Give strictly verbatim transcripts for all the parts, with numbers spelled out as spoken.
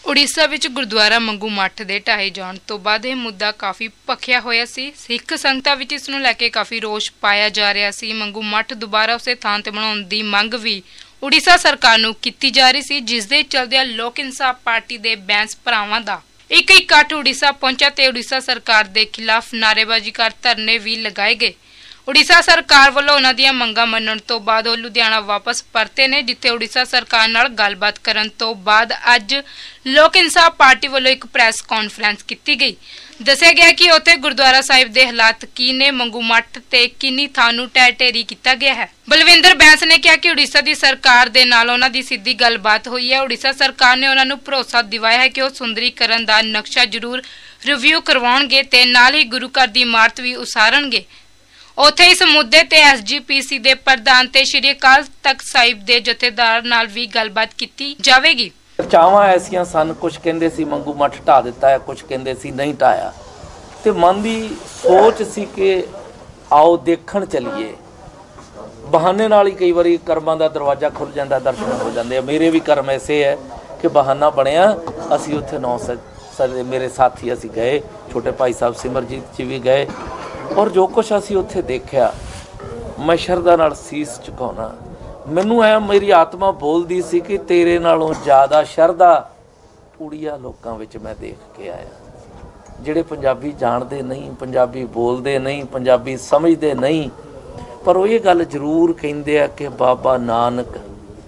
उड़ीसा विच गुरुद्वारा मंगू मठ दे ढाए जाण तो बाद यह मुद्दा काफ़ी भखिया होया सी। सिख संगतां विच इस नूं लैके काफ़ी रोष पाया जा रहा सी। मंगू मठ दुबारा उसे थां ते बनाउण दी मंग भी उड़ीसा सरकार नूं कीती जा रही सी, जिस दे चलदिआं लोक इंसाफ पार्टी दे बैंस भरावां दा एक इकट्ठ उड़ीसा पहुंचा ते उड़ीसा सरकार दे खिलाफ नारेबाजी कर धरने भी लगाए गए। उड़ीसा सरकार वालों उन्हां दीआं मंगां मन्नण तो बाद वो लुधियाना वापस परते ने, जिथे उड़ीसा सरकार नाल गलबात करन तो बाद अज लोक इंसाफ पार्टी वालों एक प्रैस कॉन्फ्रेंस की गई। दस्सिया गया कि उत्थे गुरुद्वारा साहिब दे हालात की ने, मंगू मठ ते किन्नी थां नूं ढह ढेरी किया गया है। बलविंदर बैंस ने कहा कि उड़ीसा की सरकार दे नाल उन्हां दी सीधी गलबात हुई है। उड़ीसा सरकार ने उन्हां नूं भरोसा दिवाया है कि वो सुंदरीकरण दा नक्शा जरूर रिव्यू करवाउणगे ते नाल ही गुरु घर दी इमारत भी उसारनगे। उत्थे इस मुद्दे ते एस जी पी सी दे प्रधान ते श्री अकाल तख्त साहिब दे जथेदार नाल भी गलबात की जाएगी। चावां ऐसियां सन, कुछ कहंदे सी मंगू मठ ढा दिता है, कुछ कहंदे सी नहीं ढाया, ते मन दी सोच सी कि आओ देखण चलीए। बहाने नाल ही कई बारी कर्मां दा दरवाजा खुल जांदा, दर्शन हो जांदे। मेरे भी कर्म ऐसे है कि बहाना बनिया, असीं उत्थे नौ सद मेरे साथी असीं गए, छोटे भाई साहब सिमरजीत जी भी गए, और जो कुछ असीं उत्थे देखिया मैं शरधा नाल सीस झुकाउणा। मैनूं ऐ मेरी आत्मा बोलदी सी कि तेरे नालों ज़्यादा शरधा उड़िया लोकां विच मैं देख के आया, जिहड़े पंजाबी जाणदे नहीं, पंजाबी बोलदे नहीं, पंजाबी समझदे नहीं, पर वो ये गल जरूर कहिंदे आ कि बाबा नानक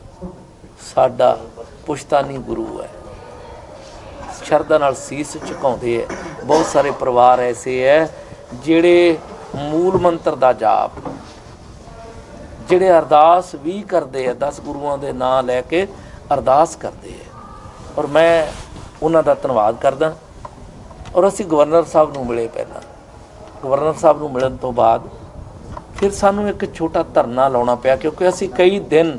साडा पुश्तानी गुरु है। शरधा नाल सीस झुकाउंदे है। बहुत सारे परिवार ऐसे है जिहड़े मूल मंत्र दा जाप, जिहड़े अरदास भी करते हैं, दस गुरुओं के नाम लैके अरदास करते हैं, और मैं उन्हां दा धन्नवाद करदा। और असीं गवर्नर साहब नूं मिले, पहला गवर्नर साहब नूं मिलण तो बाद फिर सानूं एक छोटा धरना लाउणा पिया, क्योंकि असीं कई दिन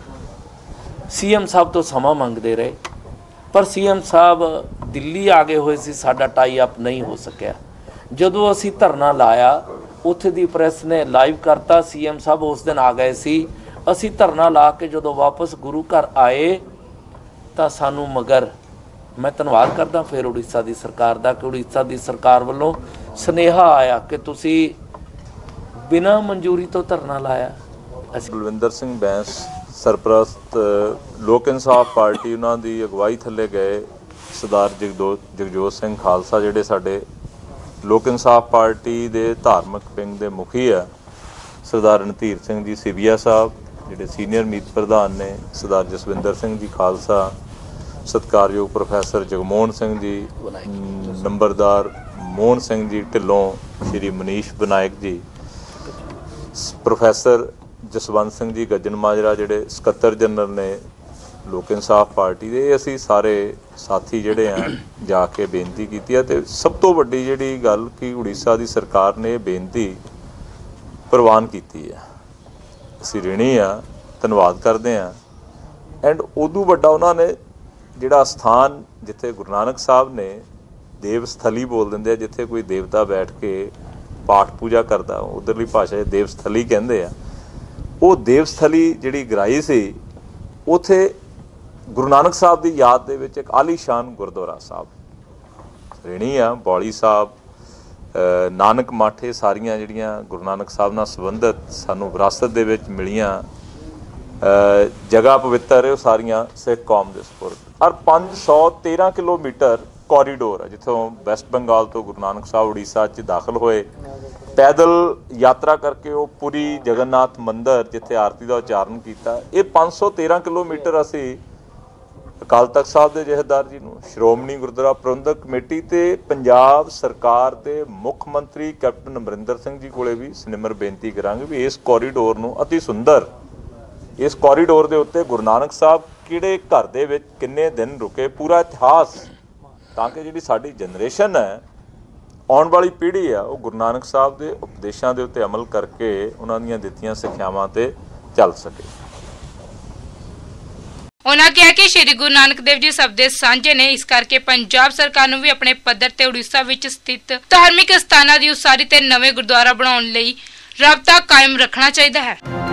सी एम साहब तो समा मंगते रहे, पर सी एम साहब दिल्ली आ गए हुए सी, साडा टाई अप नहीं हो सकिया। जदों असीं धरना लाया, उत्थे दी प्रेस ने लाइव करता, सी एम साहब उस दिन आ गए सी। असीं धरना ला के जदों वापस गुरु घर आए तो सानू मगर मैं धन्नवाद करदा फिर उड़ीसा की सरकार दा कि उड़ीसा की सरकार वालों सुनेहा आया कि तुसीं बिना मंजूरी तो धरना लाया। बलविंदर सिंह बैंस सरप्रस्त लोक इंसाफ पार्टी उन्हां दी अगवाई थले गए सरदार जगदो जगजोत सिंह खालसा, जिहड़े साडे लोक इंसाफ पार्टी दे धार्मिक विंग दे मुखी है, सरदार रणधीर सिंह जी सिविया साहब जिहड़े सीनियर मीत प्रधान ने, सरदार जसविंदर सिंह जी खालसा, सत्कारयोग प्रोफैसर जगमोहन सिंह जी, नंबरदार मोहन सिंह जी ढिल्लों, श्री मनीष विनायक जी, प्रोफैसर जसवंत सिंह जी गजन माजरा जिहड़े सकत्तर जनरल ने लोक इंसाफ पार्टी दे। असी सारे साथी जिहड़े हैं जाके बेनती की है, तो सब तो वड्डी जिहड़ी गल कि उड़ीसा की सरकार ने बेनती प्रवान की है। असी ऋणी हाँ, धन्नवाद करते हैं। एंड उदू वड्डा उन्होंने जिहड़ा स्थान जिथे गुरु नानक साहब ने देव स्थली बोल देंगे, जिथे कोई देवता बैठ के पाठ पूजा करता, उधरली भाषा देव स्थली कहते हैं, वो देव स्थली जिहड़ी गराई सी, उथे गुरु नानक साहब की याद दे विच एक आलीशान गुरुद्वारा साहब ऋणी आ, बौली साहब, नानक मठ, ये सारियां जिहड़ियां गुरु नानक साहब नाल संबंधित सानू विरासत दे विच मिलियां जगह पवित्र है, वो सारियां सिख कौम दे सुपुर्द। और पाँच सौ तेरह किलोमीटर कॉरीडोर है, जिथों वैस्ट बंगाल तो गुरु नानक साहब उड़ीसा च दाखिल होए, पैदल यात्रा करके वो पूरी जगन्नाथ मंदिर जिथे आरती का उच्चारण किया। ये पाँच सौ तेरह किलोमीटर असी अकाल तख्त साहब के जथेदार जी नूं, श्रोमणी गुरुद्वारा प्रबंधक कमेटी ते पंजाब सरकार के मुख मंत्री कैप्टन अमरिंदर सिंह जी कोले भी सनिमर बेनती करांगे भी इस कॉरीडोर नूं अति सुंदर, इस कॉरीडोर के उत्ते गुरु नानक साहब किहड़े घर दे विच किन्ने दिन रुके, पूरा इतिहास, ताकि जिहड़ी साडी जनरेशन है, आने वाली पीढ़ी है, वो गुरु नानक साहब के उपदेशों के उत्ते अमल करके उन्हां दीयां दित्तियां सिक्ख्यावां ते चल सके। उन्होंने कहा कि श्री गुरु नानक देव जी सब दे सांझे ने, इस करके पंजाब सरकार नूं भी अपने पद्धर ते उड़ीसा विच स्थित धार्मिक स्थानां दी उसारी ते नवे गुरुद्वारा बनाउण लई राबता कायम रखना चाहिए है।